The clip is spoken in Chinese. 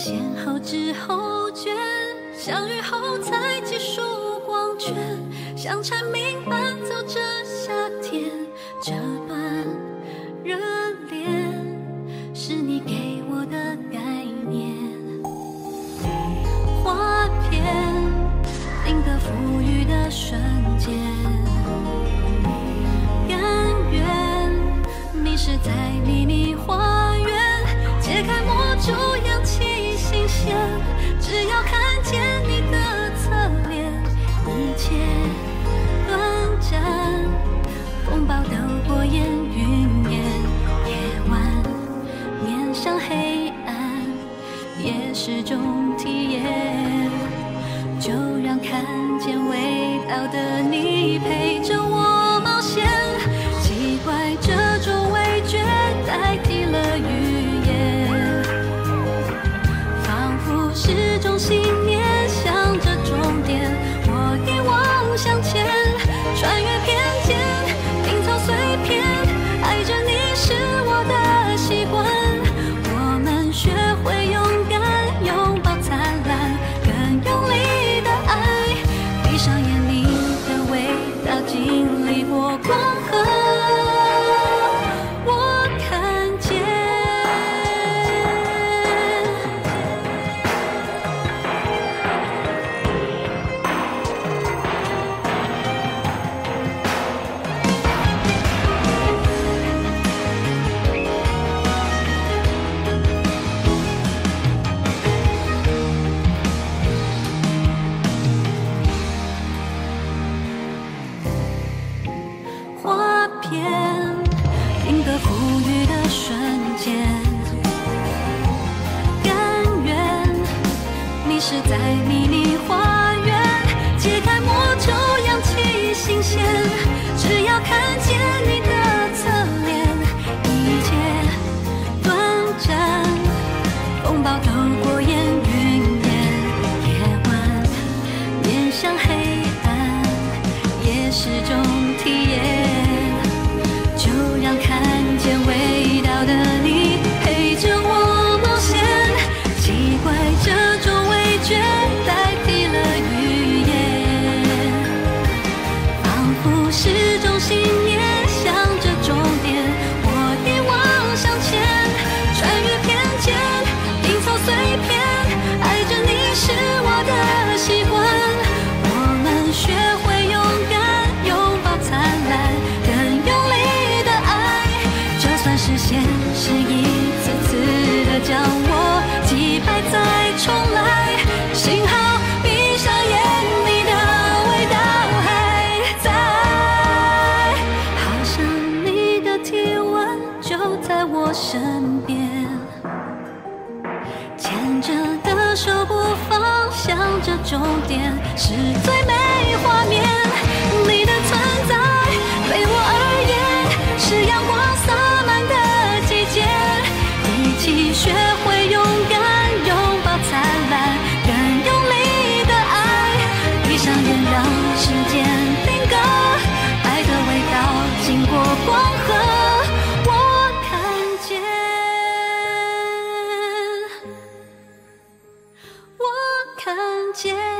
先后知后觉，相遇后才结束光圈，像蝉鸣伴奏着夏天这段热恋，是你给我的概念。花片定格馥郁的瞬间，甘愿迷失在秘密花园，揭开魔咒，扬起心弦，只要看见你的侧脸，一切短暂，风暴斗过烟云烟，夜晚面向黑暗，也是种体验，就让看见味道的你陪着我冒险，奇怪这种味觉代替了语言，仿佛是种信念，向着终点，我一往向前，穿越偏见，拼凑碎片，爱着你是我的习惯，我们学会勇敢，拥抱灿烂，更用力的爱，闭上眼，你的味道经历过光和我看见。花片定格馥郁的瞬间，甘愿迷失在秘密花园，揭开魔咒，扬起心弦，只要看见你的侧脸，一切短暂，风暴透过烟云烟，夜晚面向黑暗，也是种体验，就让看见味道的你陪着我冒险，奇怪这种味觉代替了语言，仿佛是种信念，向着终点，我一往向前，穿越偏见，拼凑碎片，爱着你是我的习惯，我们学会勇敢，拥抱灿烂，更用力的爱，就算是现实一次次的将我击败再重来，幸好闭上眼，你的味道还在，好像你的体温就在我身边，牵着的手不放，向着终点，是最美画面，你的存在对我而言是阳光洒满的季节，一起学会勇敢，拥抱灿烂，更用力的爱，闭上眼让时间定格，爱的味道经过光和我看见，我看见。